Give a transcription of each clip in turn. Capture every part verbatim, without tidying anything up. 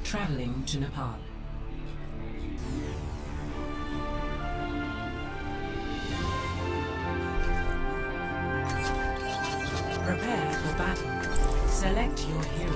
Traveling to Nepal. Prepare for battle. Select your hero.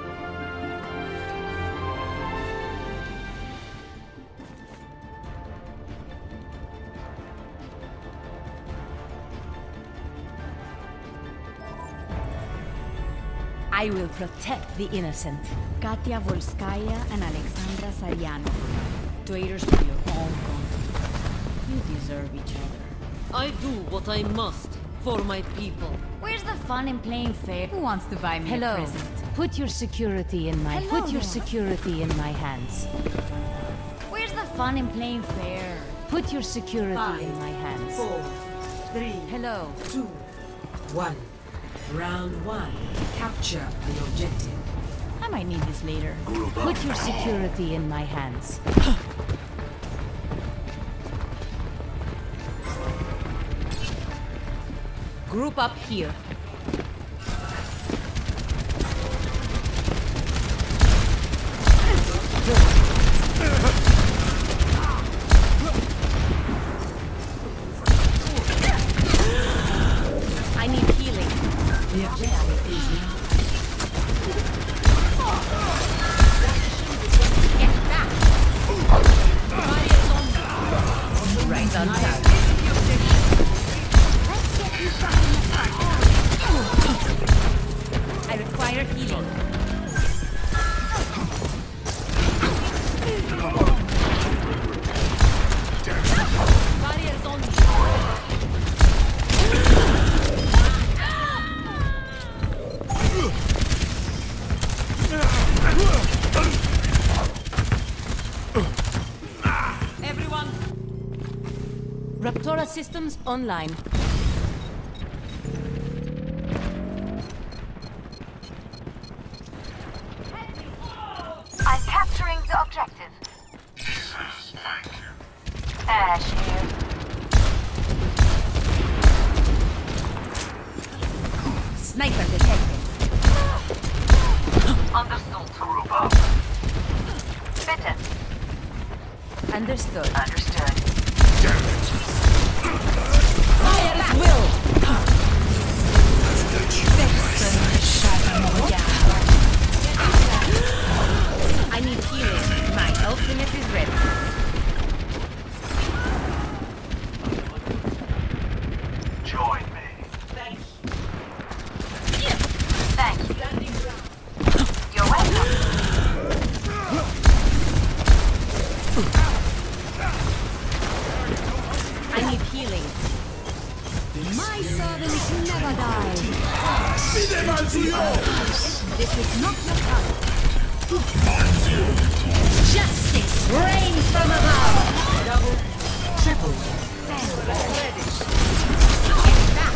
I will protect the innocent. Katya Volskaya and Alexandra Sariano. Traitors to your own country. You deserve each other. I do what I must for my people. Where's the fun in playing fair? Who wants to buy me Hello. a present? Put your security in my Hello. put your security in my hands. Where's the fun in playing fair? Put your security Five, in my hands. Four, three, Hello. two, one. Round one. Capture the objective. I might need this later. Put your security in my hands. Group up here. I need healing. The objective is now. Get back! Right on time. I require healing. Barriers on me. Everyone, Raptora systems online. I'm capturing the objective. Ash here. Sniper detected. Understood. Bitten. Understood. Understood. Fire at will. I need healing. My ultimate is ready. Join me. Thanks. Thanks. You're welcome. I need healing. My servants never die. This is not your time. Justice reigns from above. Double, triple. Get back.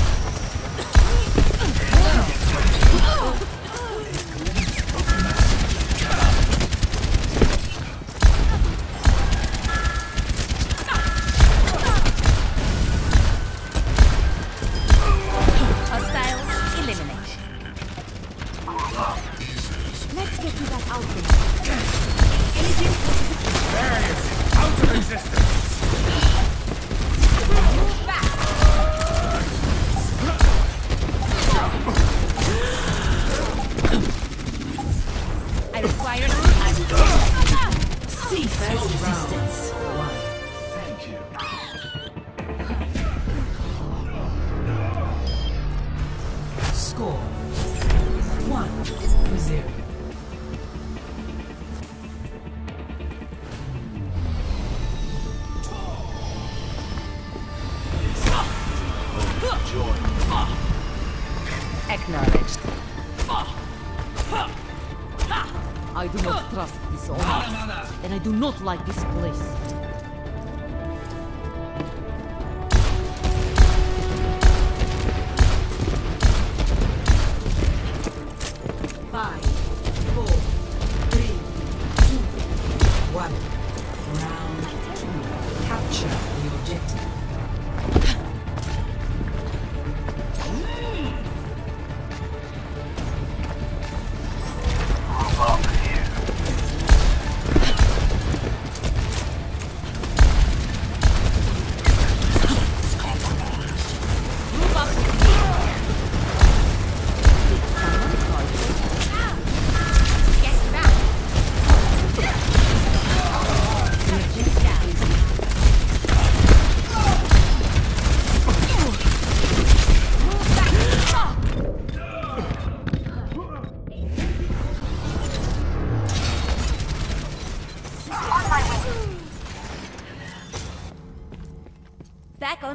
Hostiles eliminated. Let's get to that outfit. Agent was Out of existence! move back. I require cease resistance. One. Thank you. Score. One to zero. Acknowledged. I do not trust this honor, and I do not like this place. Five, four, three, two, one. Round two. Capture the objective. Move up here.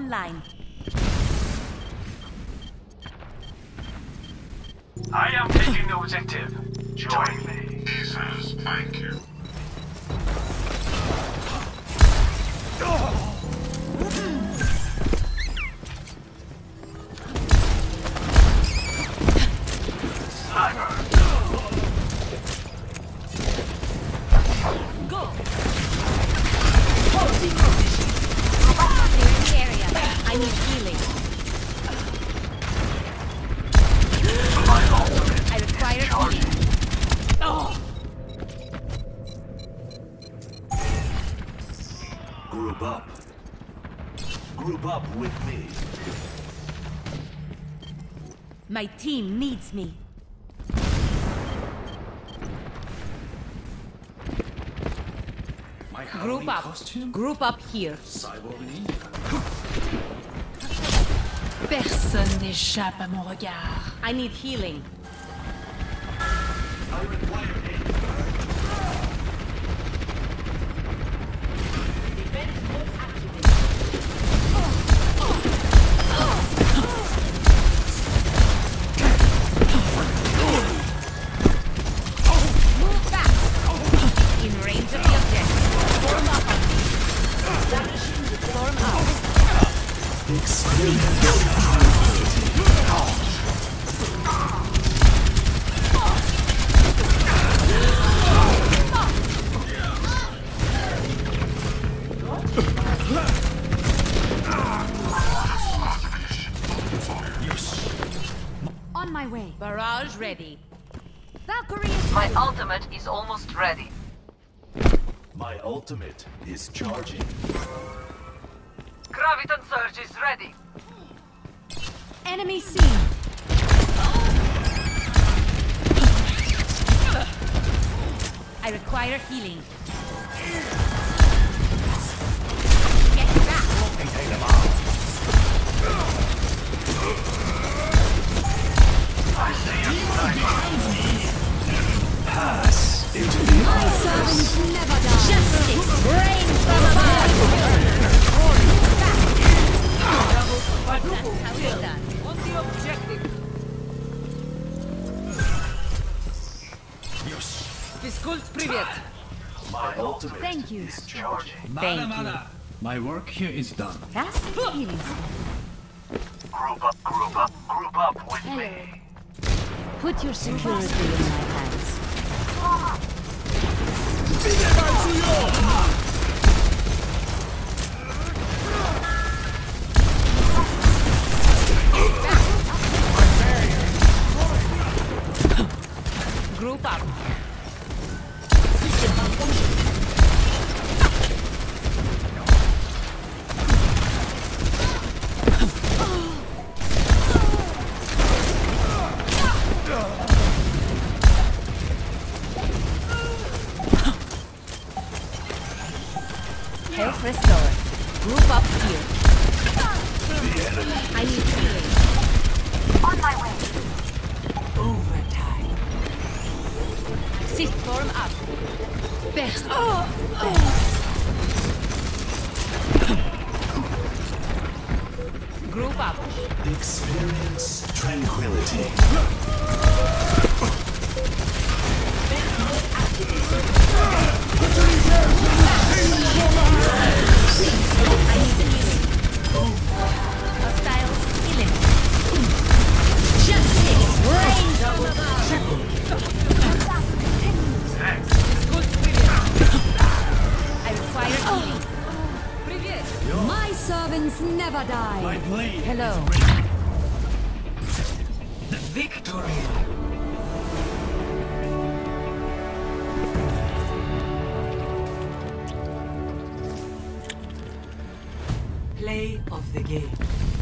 online. I am taking the objective. Join me. He says thank you. Sniper. Go! Clear the area. I need healing. My ultimate I require charging. healing. Group up. Group up with me. My team needs me. My Group Halloween up. costume? Group up here. Cyborg in India. Personne n'échappe à mon regard. I need healing. I require aid. Move back. In range of the objective. Form up on me. Form up. On my way. Barrage ready. Valkyrie is My ultimate is almost ready. My ultimate is charging. Graviton Surge is ready. enemy seen. I require healing. Get back. I see you tonight. Pass into the My servants never die. Justice reigns from above. That's how it's done. On the objective. Физкульт, привет. My ultimate Thank you. is charging. Thank you. My work here is done. That's the healing. Group up, group up, group up with me. Put your security in my hands. Group up. Health restored. Group up here. I need healing. On my way. Overtime. Sit form up. Best. Group up. Experience tranquility. I need healing. Hostiles healing. Justice reigns from above. I require healing. My servants never die. My blade. Hello. Victory. Play of the game.